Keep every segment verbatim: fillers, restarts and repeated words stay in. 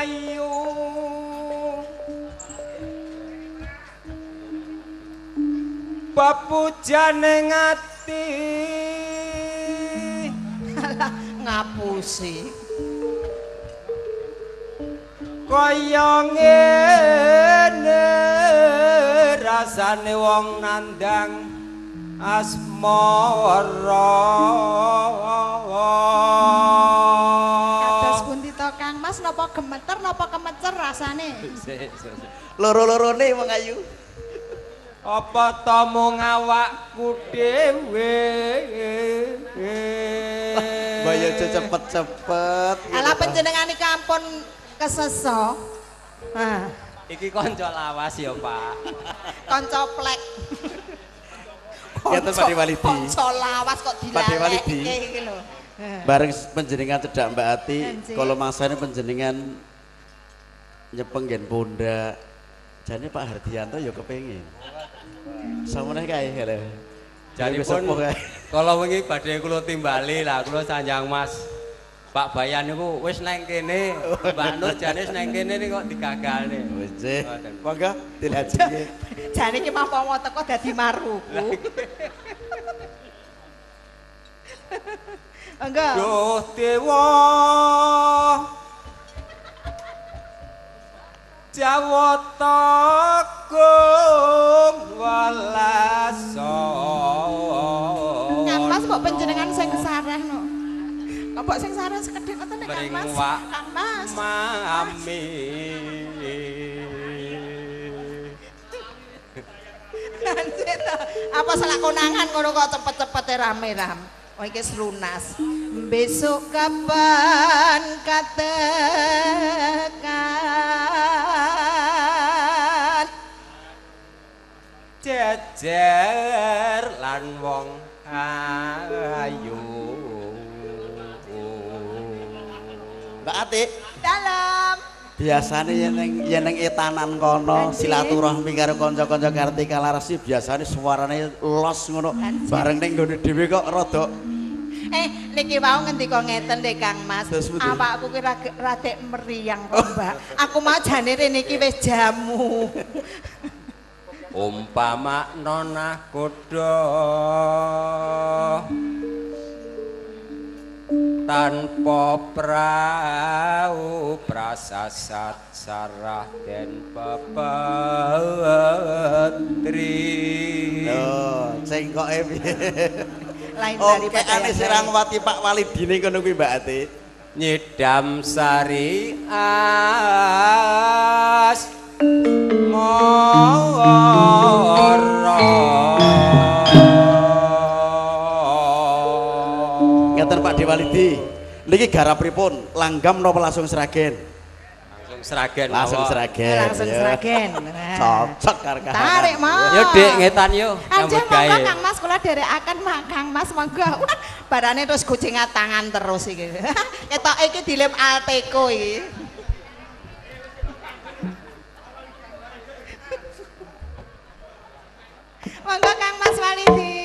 ayu papujane ngati ngapusi kaya ngene rasane wong nandang asmara kados pundi to Kang Mas napa gemeter napa kemecer rasane loro-lorone wong ayu apa to mung awakku dhewe Mbaya aja cepet-cepet ala panjenengan iki ampun keseso nah iki kanca lawas ya Pak kanca plek Ngeten Pak Dewalidi kanca lawas kok Pak Dewalidi dilalekke iki lho bareng panjenengan cedhak Mbak Ati kala mangsane panjenengan nyepeng nggen pundak jane Pak Hardianto ya kepengin samene kae lho janipun kala wingi badhe kula timbali lah kula sanjang Mas Pak Bayan niku wis neng kene Mbak Nur jane neng kene nih kok digagalne wis nggih monggo dilajenge jane iki mampu teko dadi maruku enggak duh dewa Jawata kung walasa Kang Mas kok panjenengan sing sarehno kok sing sareh sekedhik ngoten nek Kang Mas Kang Mas mami apa salah konangan ngono kok cepet-cepet rame ram oh iki lunas besok kapan katakan jejer lan wong ayu Mbak Ati dalam biasane yen ning yen ning etanan kono silaturahmi karo kanca-kanca Kartika Larasi biasane suarane los ngono bareng ning nggone dhewe kok rada eh niki wau ngendika ngeten deh Kang Mas awakku ki radek meriang kok Mbak aku mau jane rene iki wis jamu umpama nonah kuda tanpa prau prasasat sarah den pepetri lho sing kok e lain dari dari ane Serangwati Pak Walidine ngono kuwi Mbak Ati nyidam sari as moro ngeten Pak Dewalidi niki garapipun langgam napa langsung seragen langsung seragen langsung seragen langsung seragen cocok karo tarik mau yo Dik ngetan yo nyambut gawe Kang Mas kula dherekaken Kang Mas monggo barane terus gocengan tangan terus iki ketoke iki dilem Alteco iki monggo Kang Mas Walidi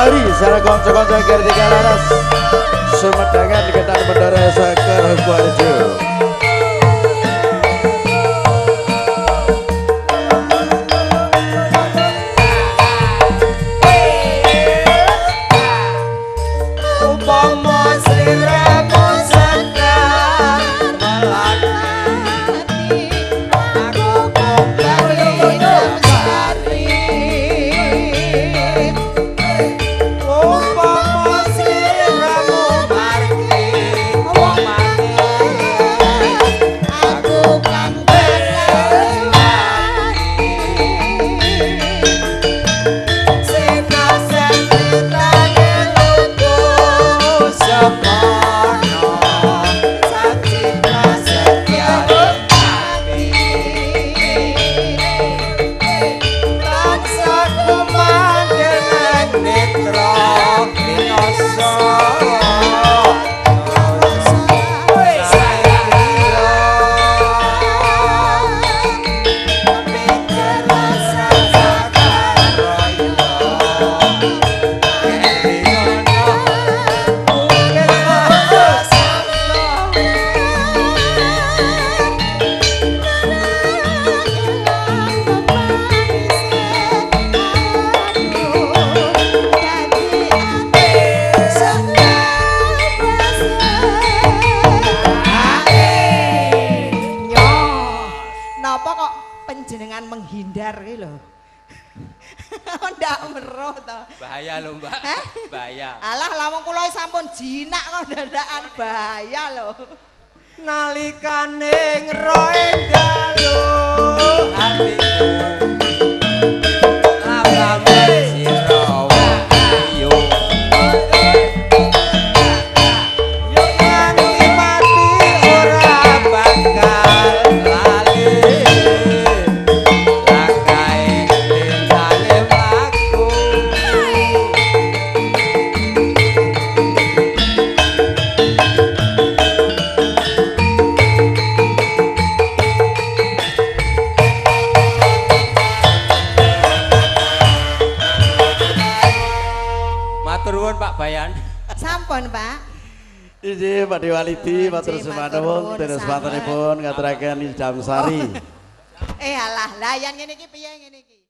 Damsari sareng kanca-kanca Kartika Laras Sumedhangan Ketan Bendara Sakar Kuarjo. Panjenengan menghindar iki lho. Ndak meruh to. Bahaya lho, Mbak. Hah? Bahaya. Alah lawang kula sampun jinak kok dadakan bahaya lho. Nalikane ngroe dalu atiku. Lampamu sira wayu. Yo nganti mati ora bakal lali. Pak Bayan. Sampun, Pak. Iki Pak Diwalidi matur sumanun terus patenipun ngaturaken Damsari. Eh alah, lah yang ngene iki piye ngene iki?